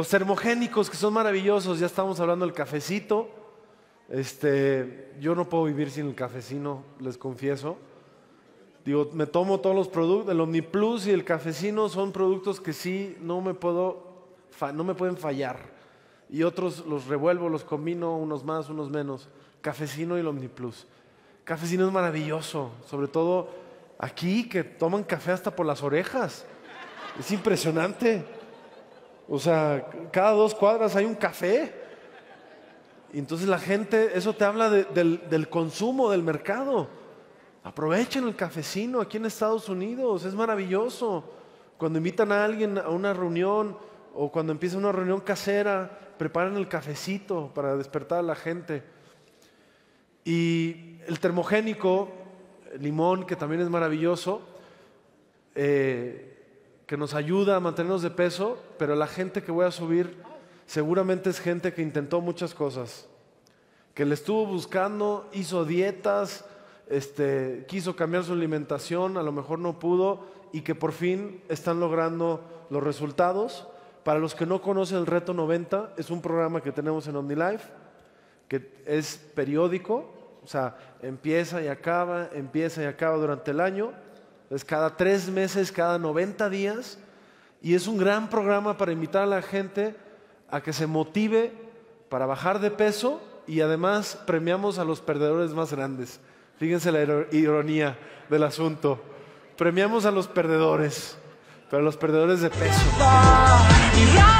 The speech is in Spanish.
Los termogénicos, que son maravillosos. Ya estamos hablando del cafecito. Yo no puedo vivir sin el cafecino, les confieso. Digo, me tomo todos los productos. El OmniPlus y el cafecino son productos que sí no me pueden fallar. Y otros los revuelvo, los combino, unos más, unos menos. Cafecino y el OmniPlus. Cafecino es maravilloso, sobre todo aquí, que toman café hasta por las orejas. Es impresionante. O sea, cada 2 cuadras hay un café. Y entonces la gente, eso te habla del consumo, del mercado. Aprovechen el cafecino aquí en Estados Unidos, es maravilloso. Cuando invitan a alguien a una reunión o cuando empieza una reunión casera, preparan el cafecito para despertar a la gente. Y el termogénico, limón, que también es maravilloso, que nos ayuda a mantenernos de peso, pero la gente que voy a subir seguramente es gente que intentó muchas cosas, que le estuvo buscando, hizo dietas, quiso cambiar su alimentación, a lo mejor no pudo, y que por fin están logrando los resultados. Para los que no conocen el Reto 90, es un programa que tenemos en OmniLife, que es periódico, o sea, empieza y acaba durante el año. Es cada 3 meses, cada 90 días, y es un gran programa para invitar a la gente a que se motive para bajar de peso, y además premiamos a los perdedores más grandes. Fíjense la ironía del asunto. Premiamos a los perdedores, pero a los perdedores de peso.